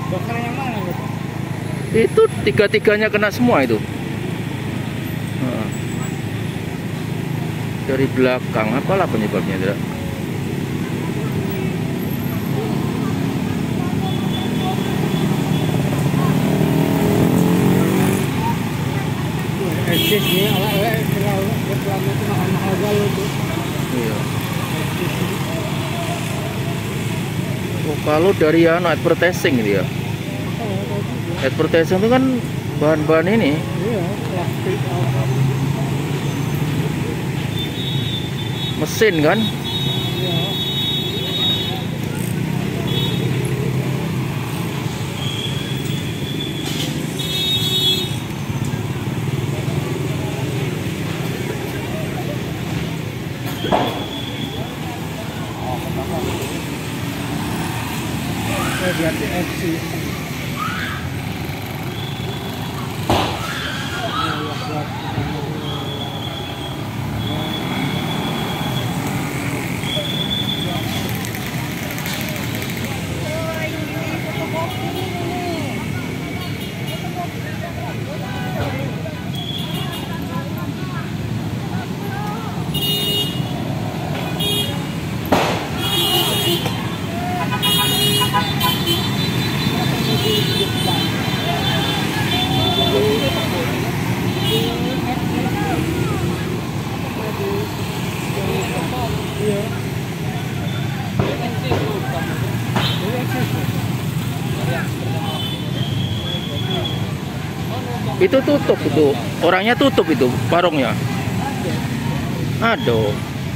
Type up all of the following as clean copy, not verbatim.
Dokter yang mana gitu? Itu tiga-tiganya kena semua itu. Nah, dari belakang, apalah penyebabnya tidak? Eksis nih, awalnya terlalu itu mahal-mahal galau tuh. Iya. Oh, kalau dari advertising gitu ya. Advertising itu kan bahan-bahan ini. Iya, plastik. Mesin kan. Iya. Berarti eksis. Itu tutup itu. Orangnya tutup itu warungnya. Aduh.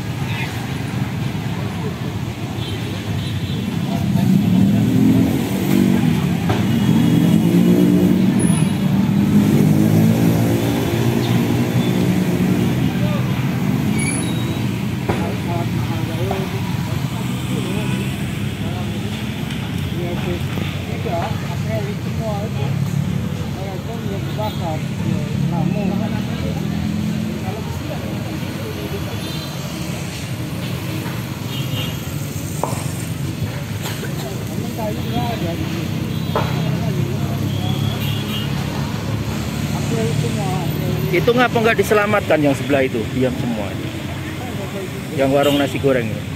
Itu ngapa nggak diselamatkan yang sebelah itu? Diam semua. Yang warung nasi goreng itu.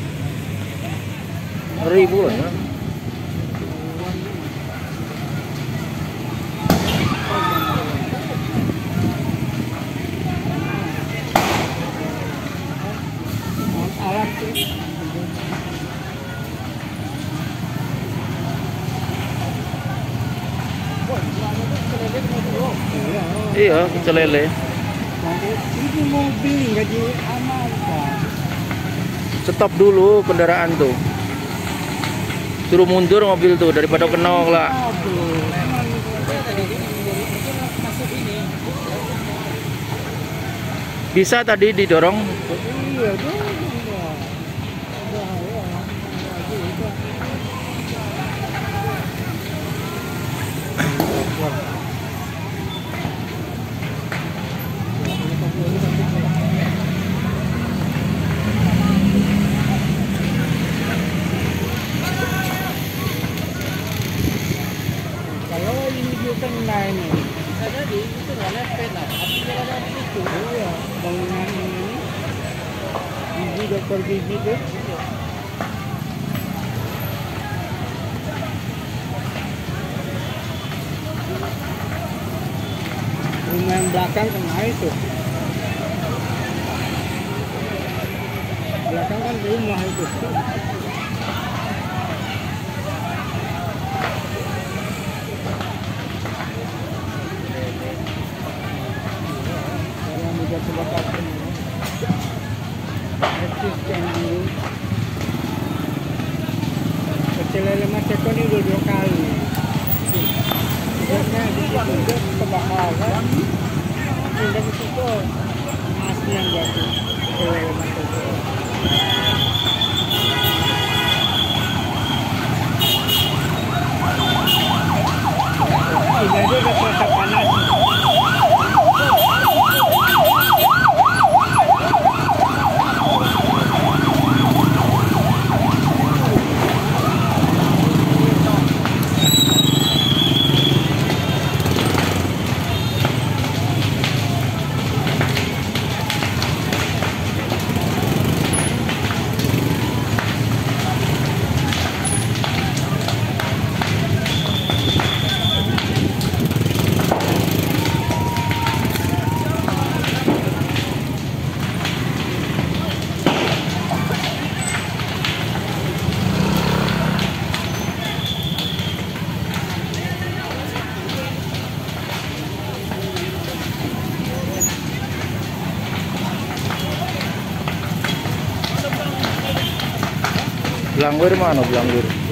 Ribu ya. Iya, pecel lele. Ini mobil nggak diamankan. Stop dulu kendaraan tuh. Suruh mundur mobil tuh daripada kena lah. Bisa tadi didorong. Iya, kalau ini dia kena ini, jadi itu nggak lepet lah. Tapi kalau ada itu, ya bangunan ini, gigi dokter gigi tuh. Rumah yang belakang kena itu. Belakang kan rumah itu. Orang juga kebakaran. Eksis yang dulu. Pecel lele Mas Eko ini udah 2 kali. Biasanya di situ juga kebakaran. Pindah ke situ asli yang jatuh. Pecel lele Mas Eko. Ini aja udah terasa panas. Blangwir mana Blangwir?